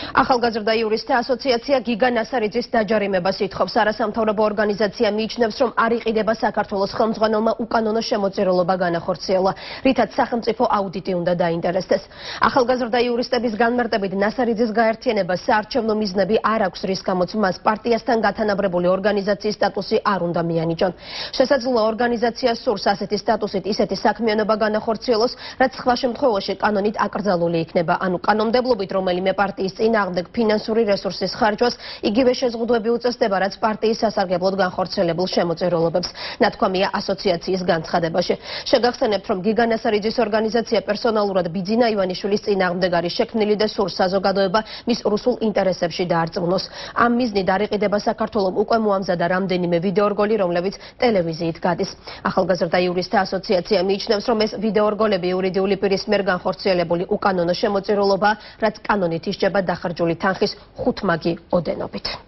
ახალგაზრდა იურისტთა ასოციაცია გიგა ნასარიძის დაჯარიმებას ითხოვს. არასამთავრობო ორგანიზაცია მიიჩნევს, რომ არ იყიდება საქართველოს ხელმძღვანელმა უკანონო შემოწირულობა განახორციელა. რითაც სახელმწიფო აუდიტი უნდა დაინტერესდეს. ახალგაზრდა იურისტების განმარტებით ნასარიძის გაერთიანებას საარჩევნო მიზნები არ აქვს, რის გამოც მას პარტიასთან გათანაბრებული ორგანიზაციის სტატუსი არ უნდა მიანიჭონ. შესაძლოა ორგანიზაცია სურს ასეთი სტატუსით ისეთი საქმიანობა განახორციელოს, რაც სხვა შემთხვევაში კანონით აკრძალული იქნება, ანუ კანონმდებლობით რომელიმე პარტიის წინააღმდეგ ფინანსური რესურსის ხარჯვას იგივე შეზღუდვები უწესდება, რაც პარტიის სასარგებლოდ განხორციელებულ შემოწირულობებს. ნათქვამია ასოციაციის განცხადებაში. შეგახსენებთ, რომ გიგა ნასარიძის ორგანიზაცია პერსონალურად ბიძინა ივანიშვილის წინააღმდეგ არის შექმნილი და სურს საზოგადოება მის რუსულ ინტერესებში დაარწმუნოს. ამ მიზნით არ იყიდება საქართველოს უკვე მოამზადა რამდენიმე ვიდეო-რგოლი, რომლებიც ტელევიზიით გადის. ახალგაზრდა იურისტთა ასოციაცია მიიჩნევს, რომ ეს ვიდეო-რგოლები იურიდიული პირის მიერ განხორციელებული უკანონო შემოწირულობა, რაც კანონით ისჯება დახარჯული თანხის 5 მაგი ოდენობით.